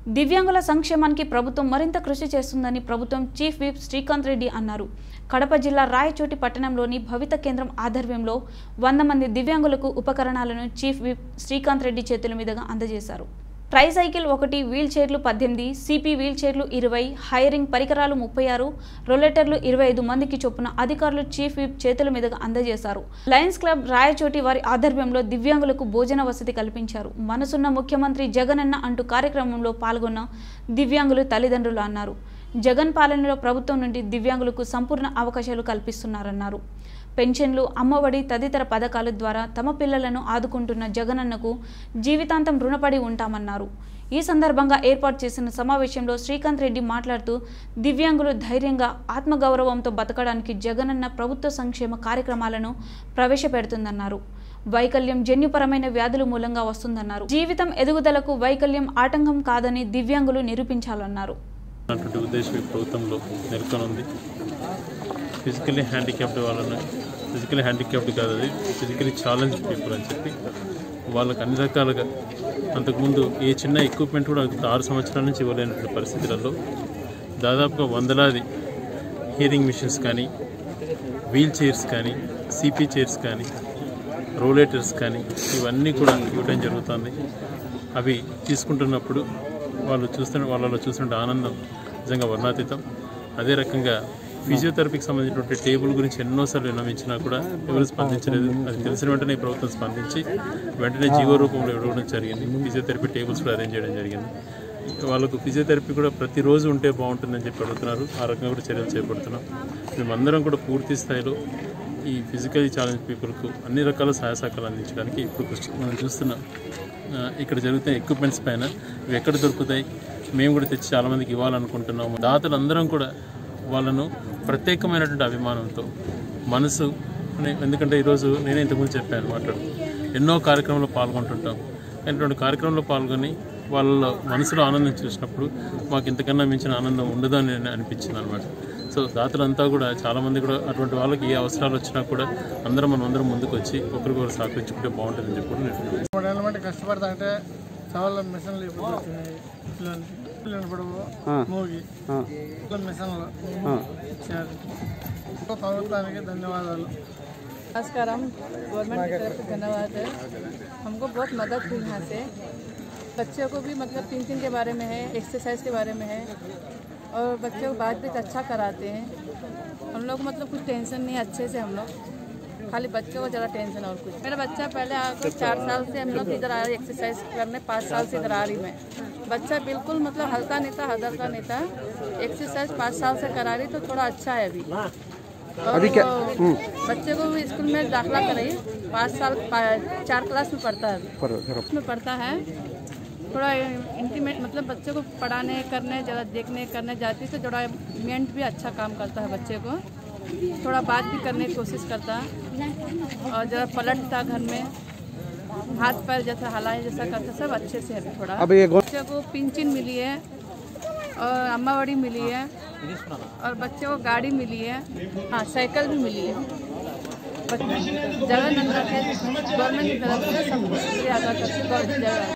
దివ్యాంగుల సంక్షేమానికి ప్రభుత్వం మరింత కృషి చేస్తుందని ప్రభుత్వం చీఫ్ విప్ శ్రీకాంత్ రెడ్డి అన్నారు. కడప జిల్లా రాయచోటి పట్టణంలోని భవిత కేంద్రం ఆధ్వర్యంలో 100 మంది దివ్యాంగులకు ఉపకరణాలను చీఫ్ విప్ శ్రీకాంత్ రెడ్డి చేతుల మీదుగా అందజేశారు. ట్రైసైకిల్ 1, వీల్ చైర్లు 18, సిపి వీల్ చైర్లు 20, హైరింగ్ పరికరాలు 36, రొలెటర్లు 25 మందికి చొప్పున అధికారులు చీఫ్ విప్ చేతుల మీదుగా అందజేశారు. లయన్స్ క్లబ్ రాయచోటి వారి ఆధ్వర్యంలో దివ్యాంగులకు భోజన వసతి కల్పించారు. మనసున్న ముఖ్యమంత్రి జగనన్న అంటూ కార్యక్రమంలో పాల్గొన్న దివ్యాంగులు తల్లిదండ్రులు అన్నారు. జగన్ పాలనలో ప్రభుత్వం నుండి దివ్యాంగులకు సంపూర్ణ అవకాశాలు కల్పిస్తున్నారన్నారు. పెన్షన్లు, అమ్మఒడి తదితర పథకాల ద్వారా తమ పిల్లలను ఆదుకుంటున్న జగనన్నకు జీవితాంతం రుణపడి ఉంటామన్నారు. ఈ సందర్భంగా ఏర్పాటు చేసిన సమావేశంలో శ్రీకాంత్ రెడ్డి మాట్లాడుతూ దివ్యాంగులు ధైర్యంగా ఆత్మగౌరవంతో బతకడానికి జగనన్న ప్రభుత్వ సంక్షేమ కార్యక్రమాలను ప్రవేశపెడుతుందన్నారు. వైకల్యం జన్యుపరమైన వ్యాధుల మూలంగా వస్తుందన్నారు. జీవితం ఎదుగుదలకు వైకల్యం ఆటంకం కాదని దివ్యాంగులు నిరూపించాలన్నారు. ఫిజికల్లీ హ్యాండిక్యాప్డ్ వాళ్ళని ఫిజికల్లీ హ్యాండిక్యాప్డ్ కాదు, అది ఫిజికల్లీ ఛాలెంజ్ పీపుల్ అని చెప్పి వాళ్ళకి అన్ని రకాలుగా అంతకుముందు ఏ చిన్న ఎక్విప్మెంట్ కూడా 6 సంవత్సరాల నుంచి ఇవ్వలేనటువంటి పరిస్థితులలో దాదాపుగా వందలాది హియరింగ్ మిషన్స్ కానీ, వీల్ చైర్స్ కానీ, సిపి చైర్స్ కానీ, రోలేటర్స్ కానీ ఇవన్నీ కూడా ఇవ్వడం జరుగుతుంది. అవి తీసుకుంటున్నప్పుడు వాళ్ళలో చూస్తుంటే ఆనందం నిజంగా వర్ణాతీతం. అదే రకంగా ఫిజియోథెరపీకి సంబంధించినటువంటి టేబుల్ గురించి ఎన్నోసార్లు విన్నవించినా కూడా ఎవరు స్పందించలేదు. అది తెలిసిన వెంటనే ప్రభుత్వం స్పందించి వెంటనే జీవో రూపంలో ఇవ్వడం జరిగింది. ఫిజియోథెరపీ టేబుల్స్ కూడా అరేంజ్ చేయడం జరిగింది. వాళ్ళకు ఫిజియోథెరపీ కూడా ప్రతిరోజు ఉంటే బాగుంటుందని చెప్పి అడుగుతున్నారు. ఆ రకంగా కూడా చర్యలు చేపడుతున్నాం. మేమందరం కూడా పూర్తి స్థాయిలో ఈ ఫిజికల్లీ ఛాలెంజ్ పీపుల్కు అన్ని రకాల సహాయ సహకారాలు అందించడానికి ఇప్పుడు మనం చూస్తున్నాం. ఇక్కడ జరుగుతున్న ఎక్విప్మెంట్స్ పైన ఇవి ఎక్కడ దొరుకుతాయి, మేము కూడా తెచ్చి చాలామందికి ఇవ్వాలనుకుంటున్నాము. దాతలందరం కూడా వాళ్ళను ప్రత్యేకమైనటువంటి అభిమానంతో మనసు, ఎందుకంటే ఈరోజు నేనే ఇంతకుముందు చెప్పాను మాట్లాడుతూ ఎన్నో కార్యక్రమంలో పాల్గొంటుంటాం. అటువంటి కార్యక్రమంలో పాల్గొని వాళ్ళ మనసులో ఆనందం చూసినప్పుడు మాకు ఇంతకన్నా మించిన ఆనందం ఉండదు అని అనిపించింది అనమాట. సో దాతలంతా కూడా చాలామంది కూడా అటువంటి వాళ్ళకి ఏ అవసరాలు వచ్చినా కూడా అందరం ముందుకు వచ్చి ఒకరికొకరు సహకరించుకుంటే బాగుంటుందని చెప్పి నేను కష్టపడతా అంటే చాలా మిషన్లు మూగి మిషన్లు ఇచ్చారు. ప్రభుత్వానికి ధన్యవాదాలు. नमस्कारम, गवर्नमेंट की तरफ से धन्यवाद है। हमको बहुत मदद हुई यहाँ से। बच्चों को भी मतलब थिंकिंग के बारे में है, एक्सरसाइज के बारे में है और बच्चों को बात भी अच्छा कराते हैं। हम लोग मतलब कुछ टेंशन नहीं, अच्छे से हम लोग खाली बच्चों को ज़रा टेंशन और कुछ। मेरा बच्चा पहले आकर 4 साल से हम लोग इधर आ रहे एक्सरसाइज करने, 5 साल से इधर आ रही मैं। बच्चा बिल्कुल मतलब हल्का नहीं था, हदरता नहीं था। एक्सरसाइज 5 साल से करा रही तो थोड़ा अच्छा है अभी क्या बच्चे को भी स्कूल में दाखिला कराई। 5 साल 4 क्लास में पढ़ता है, उसमें पढ़ता है। थोड़ा इंटीमेट मतलब बच्चे को पढ़ाने करने ज़रा देखने करने जाती तो थोड़ा मेंट भी अच्छा काम करता है। बच्चे को थोड़ा बात भी करने की कोशिश करता और ज़रा पलटता घर में, हाथ पैर जैसा हलाए जैसा करता, सब अच्छे से है। थोड़ा बच्चे को पेंशन मिली है और अम्मावड़ी मिली है और बच्चे को गाड़ी मिली है, हाँ साइकिल भी मिली है। जगन के गवर्नमेंट की तरफ से सब कुछ